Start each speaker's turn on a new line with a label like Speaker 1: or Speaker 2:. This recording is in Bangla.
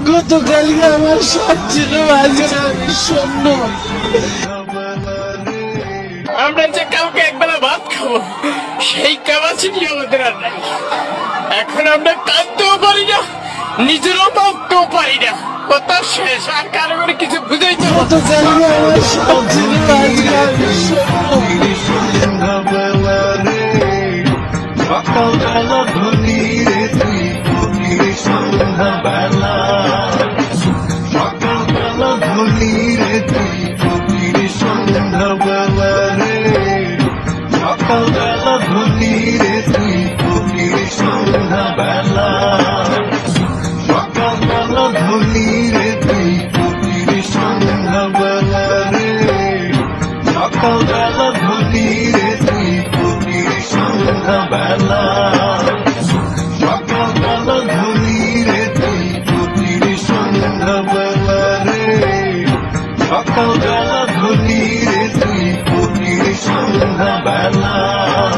Speaker 1: গতকালকে আমার সব ছিল, আজকে আমি শূন্য।
Speaker 2: আমরা যে কাউকে একবেলা ভাত খাবো সেই ক্যাপাসিটি আমাদের আর নাই। এখন আমরা কাঁদতেও পারি না, নিজেরও ভাবতেও পারি না। কথা শেষ, আর কারো করে কিছু বুঝাইতে।
Speaker 1: গতকালকে আমার সব ছিল, আজকে আমি শূন্য।
Speaker 3: সকালবেলা ধনী রে তুই ফকির সন্ধ্যাবেলা, সকালবেলা ধনী রে তুই ফকির সন্ধ্যাবেলা রে, সকালবেলা ধনী রে তুই ফকির সন্ধ্যাবেলা, সকালবেলা ধনী রে তুই ফকির সন্ধ্যাবেলা রে, সকালবেলা ধনী রে তুই ফকির সন্ধ্যাবেলা, সকালবেলা ধনী রে তুই ফকির সন্ধ্যাবেলা রে, সকালবেলা ধনী রে তুই ফকির সন্ধ্যাবেলা।